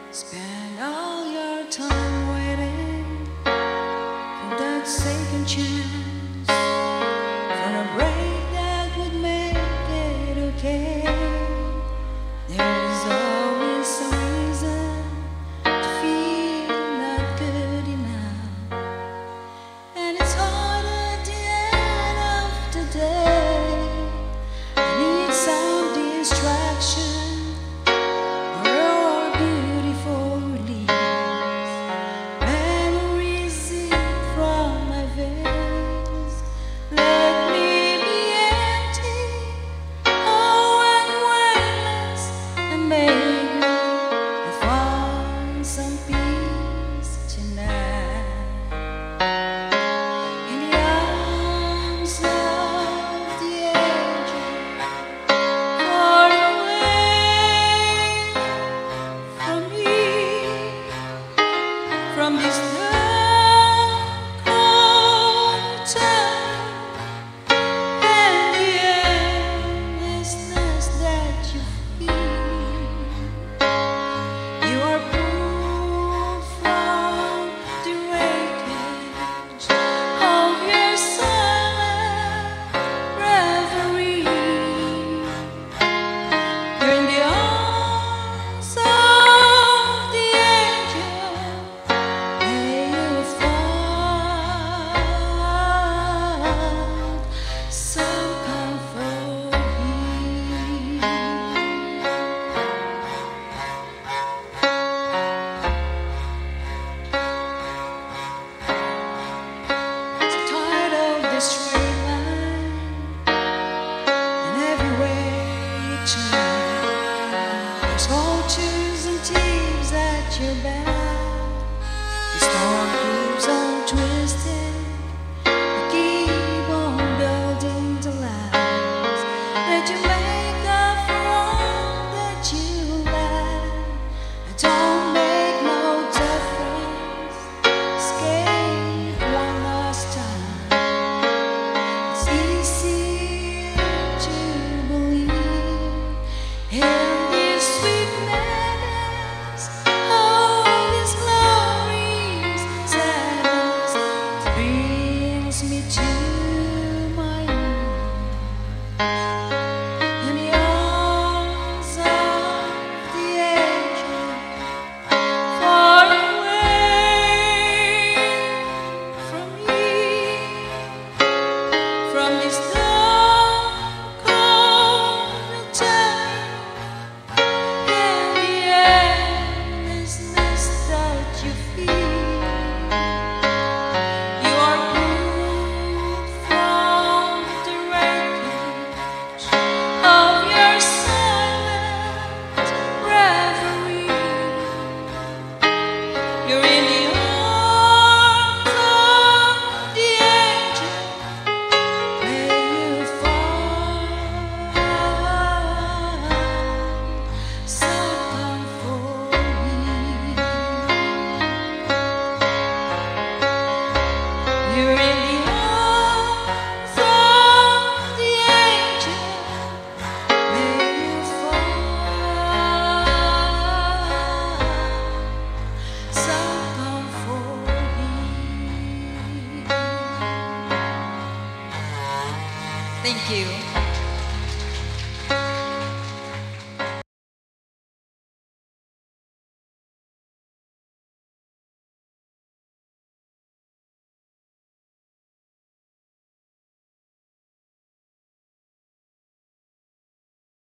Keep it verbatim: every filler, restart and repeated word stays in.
Spend all your time waiting for that second chance, for a break that would make it okay. There's always some reason to feel not good enough, and it's hard at the end of the day. I need some distraction. From this dark, cold time and the endlessness that you feel, you are pulled from the wreckage of your silent reverie. You're in the arms of the angel. Straight line, and everywhere you turn, there's vultures and thieves at your back. The storm keeps on twisting, you keep on building the lies that you make up for all that you lack. I don't make no difference, escape one last time. Me to my own, in the arms of the angel, far away from me, from this dark, cold time and the endlessness that you feel. You're in the arms of the angel, may you find some for me. You're in the arms of the angel, may you find some. Thank you.